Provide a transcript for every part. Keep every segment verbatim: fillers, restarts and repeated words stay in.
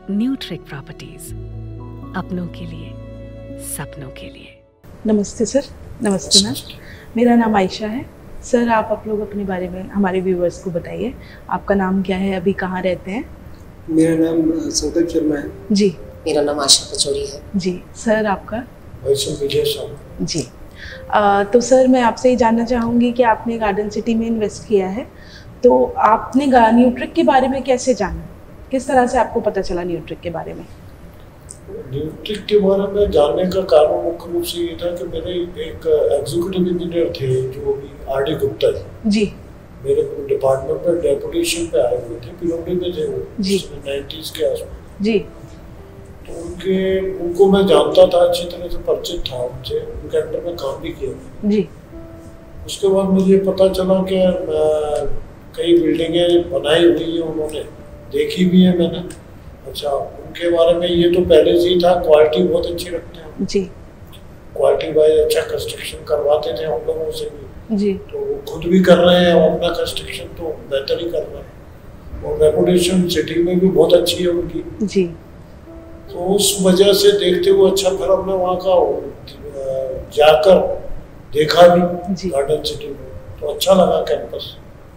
Nutrich properties, अपनों के लिए, सपनों के लिए। नमस्ते सर। नमस्ते मैम, मेरा नाम आयशा है। सर आप आप लोग अपने बारे में हमारे व्यूवर्स को बताइए, आपका नाम क्या है, अभी कहाँ रहते हैं? मेरा नाम संकल्प शर्मा है। जी। मेरा नाम आशा पचौरी है। जी। सर आपका? विजय शर्मा। जी। आ, तो सर मैं आपसे ये जानना चाहूँगी कि आपने गार्डन सिटी में इन्वेस्ट किया है, तो आपने न्यूट्रिक के बारे में कैसे जाना, किस तरह से आपको पता चला न्यूट्रिक के बारे में? न्यूट्रिक के बारे में जानने का कारण मुख्य रूप से ये था कि मेरे एक एग्जीक्यूटिव इंजीनियर थे जो भी आर डी गुप्ता जी, मेरे डिपार्टमेंट में डेपुटेशन पे आए हुए थे, पीडब्ल्यू में थे वो नाइन्टीज के आसपास जी। तो उनके उनको मैं जानता था, अच्छी तरह से परिचित था उनसे, उनके अंडर में काम भी किया जी। उसके बाद मुझे पता चला कि कई बिल्डिंगें बनाई हुई हैं उन्होंने, देखी भी है मैंने। अच्छा, उनके बारे में ये तो पहले से ही था, क्वालिटी बहुत अच्छी रखते हैं जी। क्वालिटी वाइज अच्छा कंस्ट्रक्शन करवाते थे हम लोगों से भी जी। तो वो खुद भी कर रहे हैं और अपना कंस्ट्रक्शन तो बेहतर ही कर रहे हैं और रेपुटेशन सिटी में भी बहुत अच्छी है उनकी जी। तो उस वजह से देखते हुए अच्छा, फिर हमने वहाँ का जाकर देखा भी गार्डन सिटी में, तो अच्छा लगा कैंपस,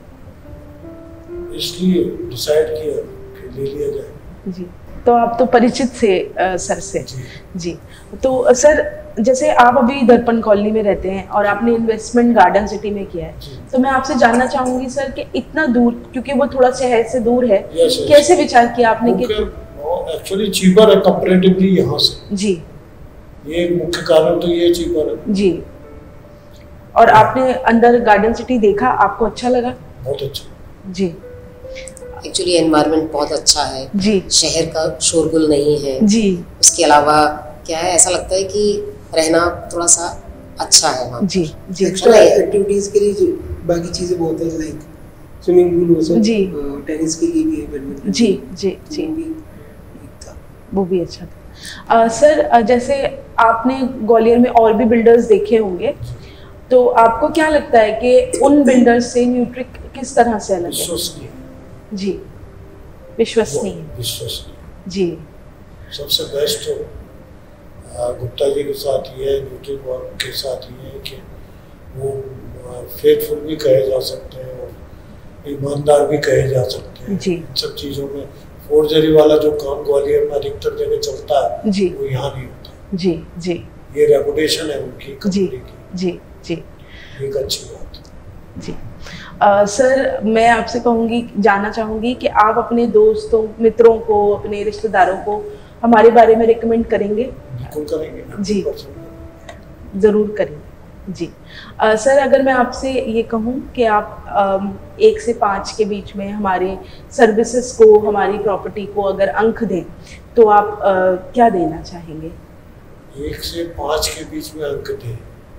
इसलिए डिसाइड किया कि ले लिया जाए। जी। तो आप तो परिचित थे आ, सर से। जी, जी। तो सर जैसे आप अभी दर्पण कॉलोनी में रहते हैं और आपने इन्वेस्टमेंट गार्डन सिटी में किया है, तो मैं आपसे जानना चाहूंगी सर कि इतना दूर, क्योंकि वो थोड़ा शहर से दूर है, कैसे विचार किया आपने कि एक्चुअली चीपर है कंपैरेटिवली यहाँ से? जी, ये मुख्य कारण तो ये चीपर है। जी। और आपने अंदर गार्डन सिटी देखा, आपको अच्छा लगा? बहुत अच्छा। जी। एक्चुअली एनवायरनमेंट बहुत अच्छा है जी, शहर का शोरगुल नहीं है जी। उसके अलावा क्या है, ऐसा लगता है कि रहना थोड़ा सा अच्छा है वहाँ। जी जी। एक्स्ट्रा एक्टिविटीज के लिए बाकी चीजें बहुत है, लाइक स्विमिंग पूल हो सकता, जी, टेनिस के लिए भी, बैडमिंटन जी जी जी, वो भी अच्छा था। आ, सर जैसे आपने ग्वालियर में और भी बिल्डर्स देखे होंगे, तो आपको क्या लगता है कि उन बिल्डर्स से न्यूट्रिक किस तरह से अलग है? जी, विश्वसनीय। विश्वसनीय जी। सबसे बेस्ट गुप्ता जी के साथ ये है, न्यूट्रिक के साथ ये है कि वो फेथफुल भी कहे जा सकते हैं और ईमानदार भी कहे जा सकते हैं। जी। इन सब चीज़ों में फोर्जरी वाला जो काम ग्वालियर में अधिकतर जगह चलता है, जी, वो यहाँ नहीं होता। जी जी। ये रेपुटेशन है उनकी कंपनी की। जी जी। एक अच्छी बात है। जी। आ, सर मैं आपसे कहूँगी, जानना चाहूँगी कि आप अपने दोस्तों, मित्रों को, अपने रिश्तेदारों को हमारे बारे में रिकमेंड करेंगे? बिल्कुल करेंगे जी, ज़रूर करेंगे जी। आ, सर अगर मैं आपसे ये कहूँ कि आप आ, एक से पाँच के बीच में हमारे सर्विसेज को, हमारी प्रॉपर्टी को अगर अंक दें, तो आप आ, क्या देना चाहेंगे? एक से पाँच के बीच में अंक दें,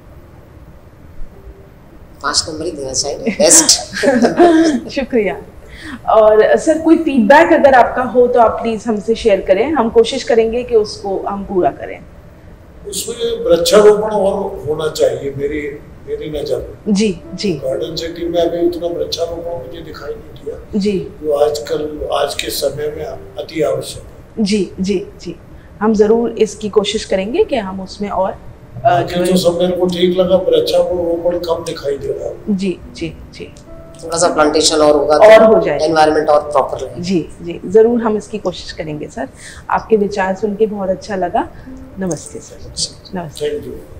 पाँच नंबर ही देना चाहिए, बेस्ट। शुक्रिया। और सर कोई फीडबैक अगर आपका हो तो आप प्लीज हमसे शेयर करें, हम कोशिश करेंगे कि उसको हम पूरा करें। उसमें वृक्षारोपण और होना चाहिए मेरी मेरी नजर में। जी जी। गार्डन सिटी में अभी उतना वृक्षारोपण मुझे दिखाई नहीं दिया जी, जो आजकल आज के समय में अति आवश्यक है। जी जी जी, हम जरूर इसकी कोशिश करेंगे कि हम उसमें और जो तो सब मेरे को ठीक लगा, वृक्षारोपण कम दिखाई दे रहा है। जी जी जी। थोड़ा सा प्लांटेशन और होगा और तो हो जाए, एनवायरनमेंट और प्रॉपर रहेगा। जी जी, जरूर हम इसकी कोशिश करेंगे सर। आपके विचार सुन के बहुत अच्छा लगा। नमस्ते सर। नमस्ते। Thank you.